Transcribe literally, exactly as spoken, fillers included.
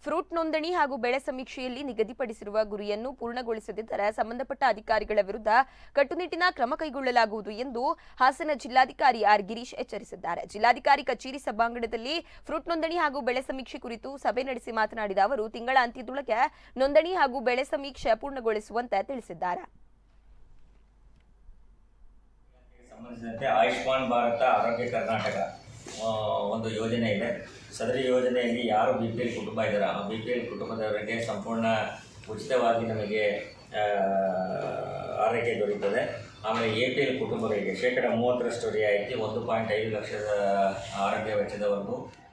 Fruit ನೋಂದಣಿ ಹಾಗೂ ಬೆಳೆ ಸಮೀಕ್ಷೆಯಲ್ಲಿ ನಿಗದಿಪಡಿಸಿರುವ ಗುರಿಯನ್ನು ಪೂರ್ಣಗೊಳಿಸದಿದ್ದರೆ ಸಂಬಂಧಪಟ್ಟ ಅಧಿಕಾರಿಗಳ ವಿರುದ್ಧ ಕಟ್ಟುನಿಟ್ಟಿನ ಕ್ರಮ ಕೈಗೊಳ್ಳಲಾಗುವುದು ಎಂದು ಹಾಸನ ಜಿಲ್ಲಾಧಿಕಾರಿ ಆರ್ ಗಿರೀಶ್ ಎಚ್ಚರಿಸಿದ್ದಾರೆ. ಜಿಲ್ಲಾಧಿಕಾರಿ ಕಚೇರಿ ಸಭಾಂಗಣದಲ್ಲಿ ಫ್ರೂಟ್ ನೋಂದಣಿ ಹಾಗೂ ಬೆಳೆ ಸಮೀಕ್ಷೆ ಕುರಿತು ಸಭೆ ನಡೆಸಿ ಮಾತನಾಡಿದ ಅವರು ತಿಂಗಳ ಅಂತ್ಯದೊಳಗೆ ನೋಂದಣಿ ಹಾಗೂ ಬೆಳೆ ಸಮೀಕ್ಷೆ ಪೂರ್ಣಗೊಳಿಸುವಂತೆ ತಿಳಿಸಿದ್ದಾರೆ. ಸಂಬಂಧಿಸಿದಂತೆ ಆಯುಷ್ಮಾನ್ ಭಾರತ ಆರೋಗ್ಯ ಕರ್ನಾಟಕ ಒಂದು ಯೋಜನೆ ಇದೆ. ಸದರಿ ಯೋಜನೆಯಲ್ಲಿ ಯಾರು ಬಿ ಪಿ ಎಲ್ ಕುಟುಂಬ ಇದ್ದಾರೆ ಆ ಬಿ ಪಿ ಎಲ್ ಕುಟುಂಬದವರಿಗೆ ಸಂಪೂರ್ಣ ಉಚಿತವಾಗಿ ನಮಗೆ ಆರೈಕೆ ದೊರೆಯುತ್ತದೆ. ಆಮೇಲೆ ಎ ಪಿ ಎಲ್ ಕುಟುಂಬಗಳಿಗೆ ಶೇಕಡ ಮೂವತ್ತರಷ್ಟು ರಿಯಾಯಿತಿ ಒಂದು ಪಾಯಿಂಟ್ ಐದು ಲಕ್ಷದ ಆರೋಗ್ಯ ವೆಚ್ಚದವರೆಗೂ